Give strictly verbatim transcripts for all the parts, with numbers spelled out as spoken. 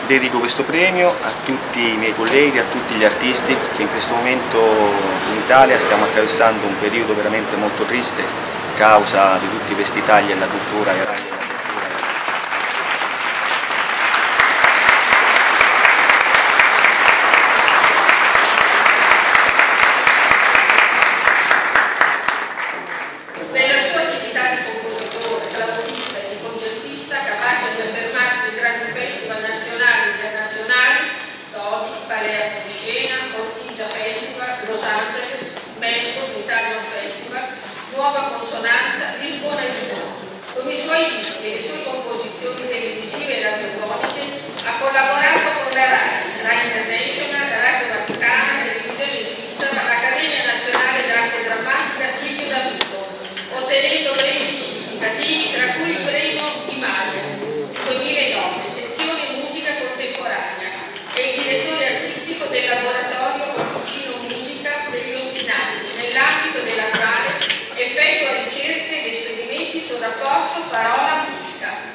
Dedico questo premio a tutti i miei colleghi, a tutti gli artisti che in questo momento in Italia stiamo attraversando un periodo veramente molto triste a causa di tutti questi tagli alla cultura e alla Per la sua attività di compositore, flautista e di concertista, capace di affermarsi in grandi festival nazionali e internazionali, Todi, Palermo di Scena, Cortigia Festival, Los Angeles, Melbourne, Italian Festival, Nuova Consonanza, Lisbona e Suono. Con i suoi dischi e le sue composizioni televisive e radiofoniche ha collaborato con la RAI, RAI International, la Radio Vaticana, la Televisione Svizzera, l'Accademia Nazionale d'Arte Drammatica Silvio Davido, ottenendo premi significativi, tra cui il premio Emalia duemilanove, sezione musica contemporanea, e il direttore artistico del laboratorio Officino Musica degli Ostinati, nell'ambito della quale effettua ricerche ed esperimenti sul rapporto parola-musica.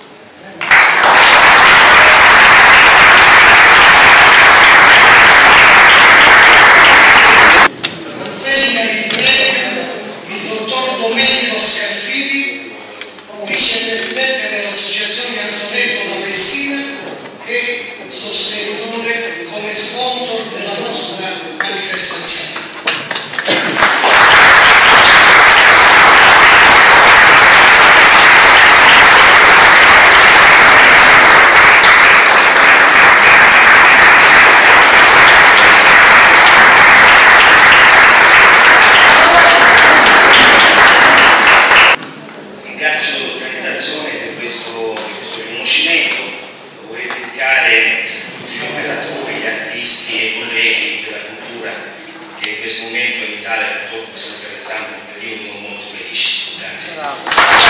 Vorrei dedicare tutti gli operatori, gli artisti e i colleghi della cultura che in questo momento in Italia purtroppo stiamo attraversando un periodo non molto felice. Grazie.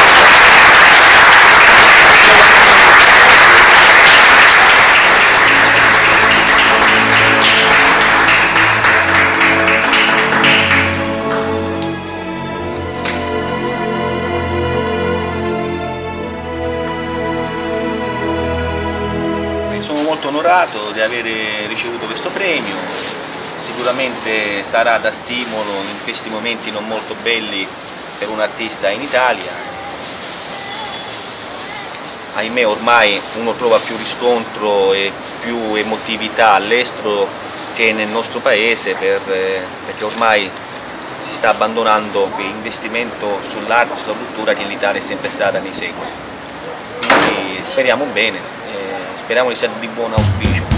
Sono molto onorato di aver ricevuto questo premio, sicuramente sarà da stimolo in questi momenti non molto belli per un artista in Italia. Ahimè ormai uno trova più riscontro e più emotività all'estero che nel nostro paese per, perché ormai si sta abbandonando l'investimento sull'arte e sulla cultura che in Italia è sempre stata nei secoli. Quindi speriamo bene. Speriamo che sia di buon auspicio.